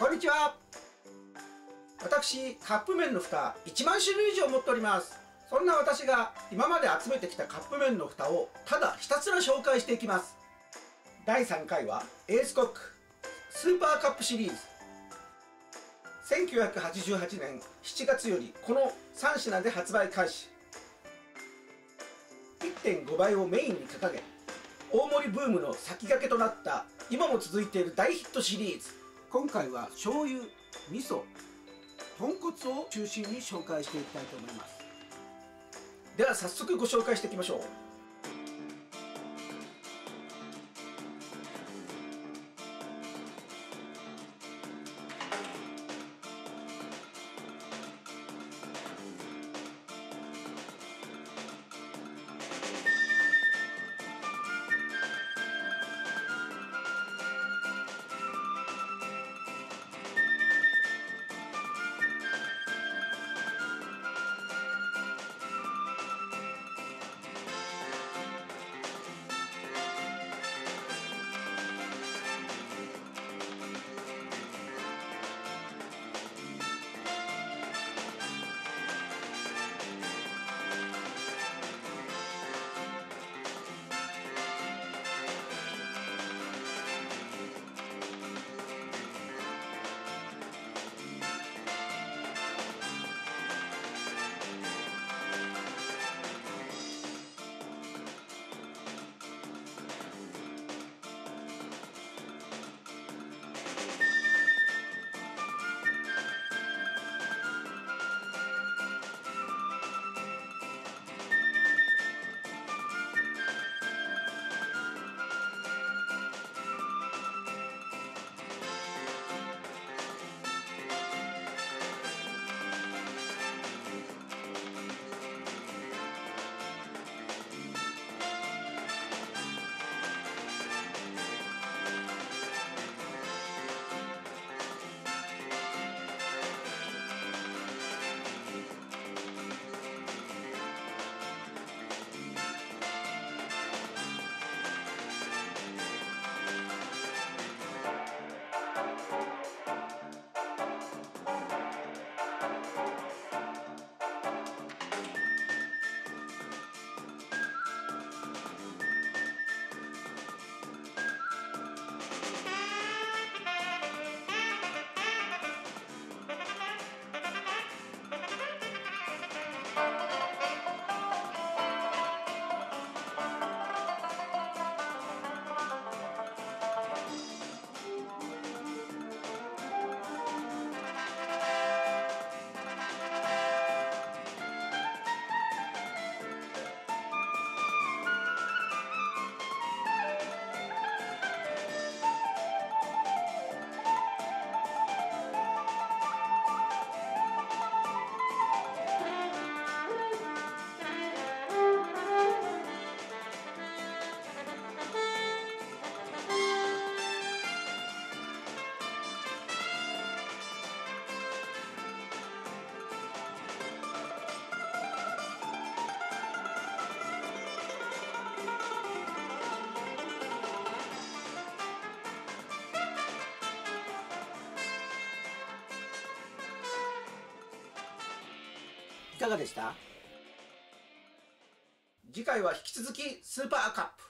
こんにちは。私、カップ麺の蓋1万種類以上持っております。そんな私が今まで集めてきたカップ麺の蓋をただひたすら紹介していきます。第3回はエースコックスーパーカップシリーズ。1988年7月よりこの3品で発売開始。1.5 倍をメインに掲げ、大盛りブームの先駆けとなった今も続いている大ヒットシリーズ。今回は醤油、味噌、豚骨を中心に紹介していきたいと思います。では早速ご紹介していきましょう。いかがでした？次回は引き続きスーパーカップ。